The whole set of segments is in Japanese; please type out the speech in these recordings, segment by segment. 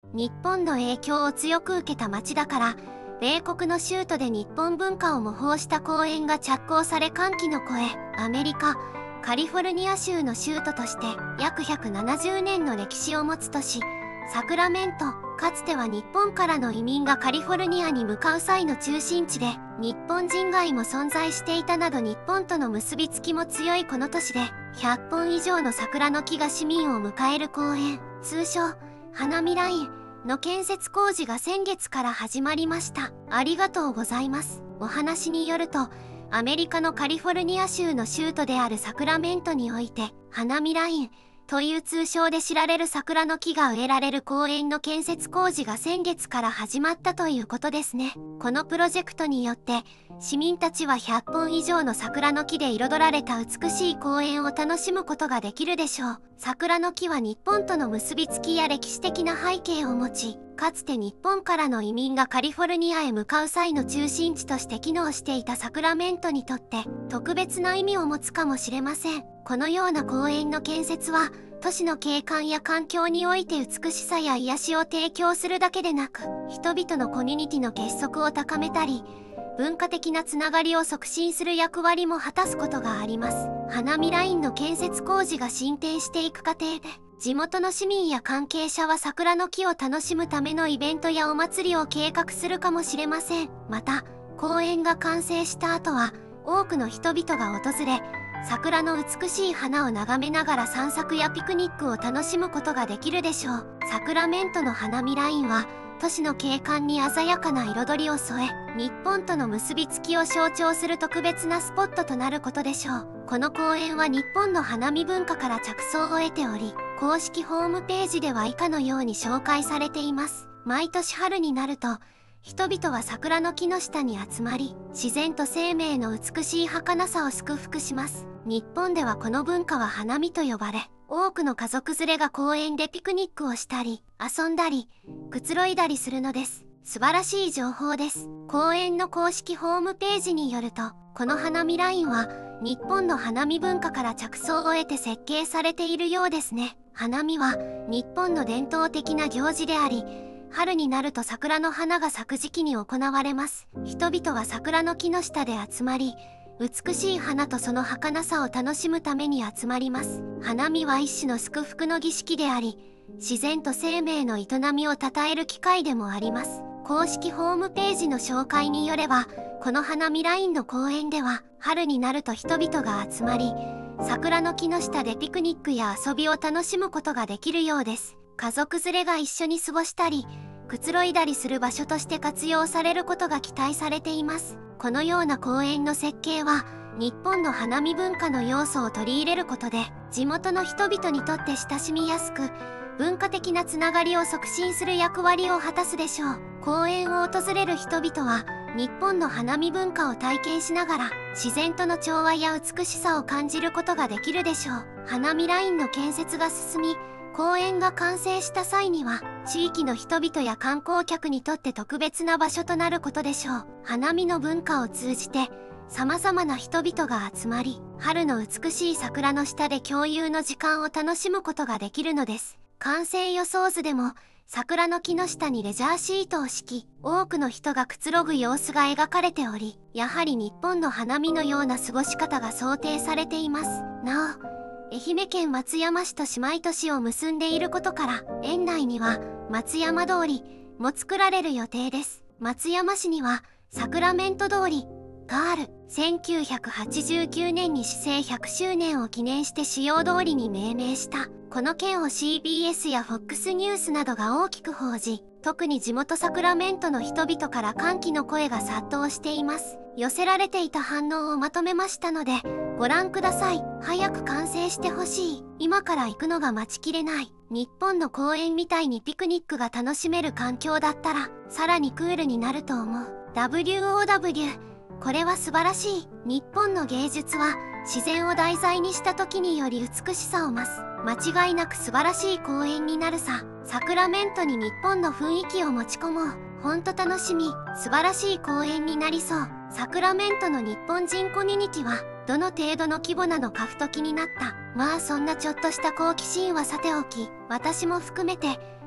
日本の影響を強く受けた町だから、米国の州都で日本文化を模倣した公園が着工され歓喜の声。アメリカカリフォルニア州の州都として約170年の歴史を持つ都市サクラメント。かつては日本からの移民がカリフォルニアに向かう際の中心地で、日本人街も存在していたなど日本との結びつきも強いこの都市で、100本以上の桜の木が市民を迎える公園、通称花見ラインの建設工事が先月から始まりました。ありがとうございます。お話によると、アメリカのカリフォルニア州の州都であるサクラメントにおいて、花見ラインという通称で知られる桜の木が植えられる公園の建設工事が先月から始まったということですね。このプロジェクトによって、市民たちは100本以上の桜の木で彩られた美しい公園を楽しむことができるでしょう。桜の木は日本との結びつきや歴史的な背景を持ち、かつて日本からの移民がカリフォルニアへ向かう際の中心地として機能していたサクラメントにとって特別な意味を持つかもしれません。このような公園の建設は、都市の景観や環境において美しさや癒しを提供するだけでなく、人々のコミュニティの結束を高めたり、文化的なつながりを促進する役割も果たすことがあります。花見ラインの建設工事が進展していく過程で、地元の市民や関係者は桜の木を楽しむためのイベントやお祭りを計画するかもしれません。また、公園が完成した後は、多くの人々が訪れ、桜の美しい花を眺めながら散策やピクニックを楽しむことができるでしょう。サクラメントの花見ラインは、都市の景観に鮮やかな彩りを添え、日本との結びつきを象徴する特別なスポットとなることでしょう。この公園は日本の花見文化から着想を得ており、公式ホームページでは以下のように紹介されています。毎年春になると、人々は桜の木の下に集まり、自然と生命の美しい儚さを祝福します。日本ではこの文化は花見と呼ばれ、多くの家族連れが公園でピクニックをしたり、遊んだり、くつろいだりするのです。素晴らしい情報です。公園の公式ホームページによると、この花見ラインは、日本の花見文化から着想を得て設計されているようですね。花見は、日本の伝統的な行事であり、春になると桜の花が咲く時期に行われます。人々は桜の木の下で集まり、美しい花とその儚さを楽しむために集まります。花見は一種の祝福の儀式であり、自然と生命の営みを称える機会でもあります。公式ホームページの紹介によれば、この花見ラインの公園では、春になると人々が集まり、桜の木の下でピクニックや遊びを楽しむことができるようです。家族連れが一緒に過ごしたり、くつろいだりする場所として活用されることが期待されています。このような公園の設計は、日本の花見文化の要素を取り入れることで、地元の人々にとって親しみやすく、文化的なつながりを促進する役割を果たすでしょう。公園を訪れる人々は、日本の花見文化を体験しながら、自然との調和や美しさを感じることができるでしょう。花見ラインの建設が進み、公園が完成した際には、地域の人々や観光客にとって特別な場所となることでしょう。花見の文化を通じて、様々な人々が集まり、春の美しい桜の下で共有の時間を楽しむことができるのです。完成予想図でも、桜の木の下にレジャーシートを敷き、多くの人がくつろぐ様子が描かれており、やはり日本の花見のような過ごし方が想定されています。なお、愛媛県松山市と姉妹都市を結んでいることから、園内には松山通りも作られる予定です。松山市にはサクラメント通りがある。1989年に市政100周年を記念して主要通りに命名した。この件を CBS や FOX ニュースなどが大きく報じ、特に地元サクラメントの人々から歓喜の声が殺到しています。寄せられていた反応をまとめましたので、ご覧ください。早く完成してほしい。今から行くのが待ちきれない。日本の公園みたいにピクニックが楽しめる環境だったら、さらにクールになると思う。WOW。これは素晴らしい。日本の芸術は、自然を題材にした時により美しさを増す。間違いなく素晴らしい公園になるさ。サクラメントに日本の雰囲気を持ち込もう。ほんと楽しみ。素晴らしい公園になりそう。サクラメントの日本人コミュニティは、どの程度の規模なのかふと気になった。まあそんなちょっとした好奇心はさておき、私も含めて、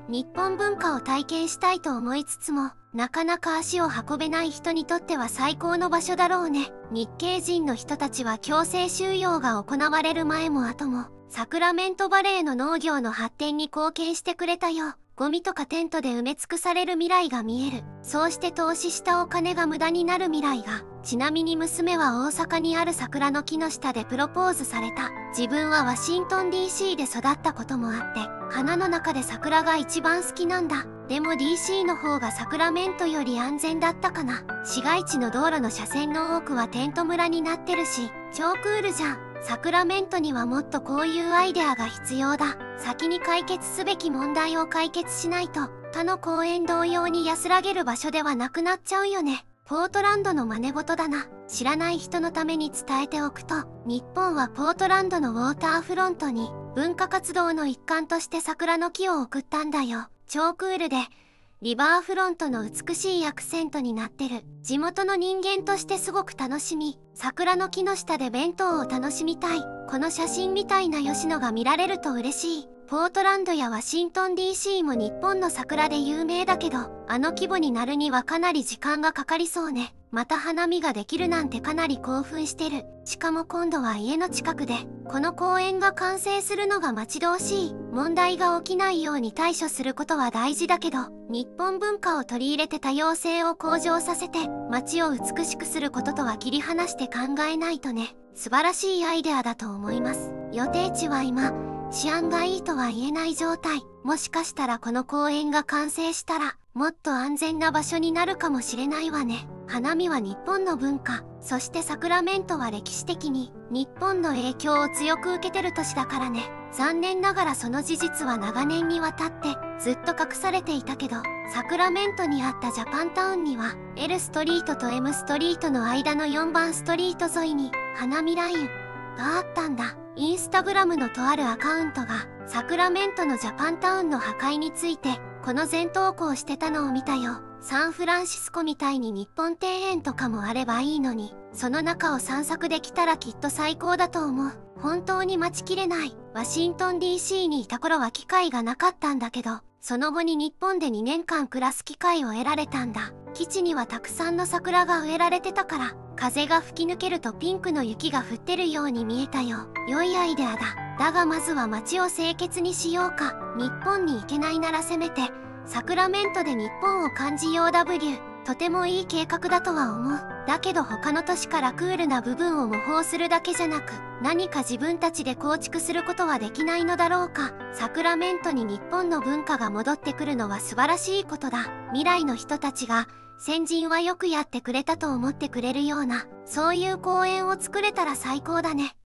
日本文化を体験したいと思いつつも、なかなか足を運べない人にとっては最高の場所だろうね。日系人の人たちは強制収容が行われる前も後も、サクラメントバレーの農業の発展に貢献してくれたよ。ゴミとかテントで埋め尽くされる未来が見える。そうして投資したお金が無駄になる未来が。ちなみに娘は大阪にある桜の木の下でプロポーズされた。自分はワシントン DC で育ったこともあって、花の中で桜が一番好きなんだ。でも DC の方がサクラメントより安全だったかな。市街地の道路の車線の多くはテント村になってるし、超クールじゃん。サクラメントにはもっとこういうアイデアが必要だ。先に解決すべき問題を解決しないと、他の公園同様に安らげる場所ではなくなっちゃうよね。ポートランドの真似事だな。知らない人のために伝えておくと、日本はポートランドのウォーターフロントに文化活動の一環として桜の木を送ったんだよ。超クールで、リバーフロントの美しいアクセントになってる。地元の人間としてすごく楽しみ、桜の木の下で弁当を楽しみたい。この写真みたいな吉野が見られると嬉しい。ポートランドやワシントン DC も日本の桜で有名だけど、あの規模になるにはかなり時間がかかりそうね。また花見ができるなんてかなり興奮してる。しかも今度は家の近くで、この公園が完成するのが待ち遠しい。問題が起きないように対処することは大事だけど、日本文化を取り入れて多様性を向上させて、街を美しくすることとは切り離して考えないとね。素晴らしいアイデアだと思います。予定地は今、治安がいいとは言えない状態。もしかしたらこの公園が完成したら、もっと安全な場所になるかもしれないわね。花見は日本の文化、そしてサクラメントは歴史的に日本の影響を強く受けてる都市だからね。残念ながらその事実は長年にわたってずっと隠されていたけど、サクラメントにあったジャパンタウンには L ストリートと M ストリートの間の4番ストリート沿いに花見ラインがあったんだ。インスタグラムのとあるアカウントがサクラメントのジャパンタウンの破壊についてこの全投稿してたのを見たよ。サンフランシスコみたいに日本庭園とかもあればいいのに、その中を散策できたらきっと最高だと思う。本当に待ちきれない。ワシントン DC にいた頃は機会がなかったんだけど、その後に日本で2年間暮らす機会を得られたんだ。基地にはたくさんの桜が植えられてたから、風が吹き抜けるとピンクの雪が降ってるように見えたよ。良いアイデアだ。だがまずは街を清潔にしようか。日本に行けないならせめて、サクラメントで日本を感じよう。 W とてもいい計画だとは思う。だけど他の都市からクールな部分を模倣するだけじゃなく、何か自分たちで構築することはできないのだろうか。サクラメントに日本の文化が戻ってくるのは素晴らしいことだ。未来の人たちが先人はよくやってくれたと思ってくれるような、そういう公園を作れたら最高だね。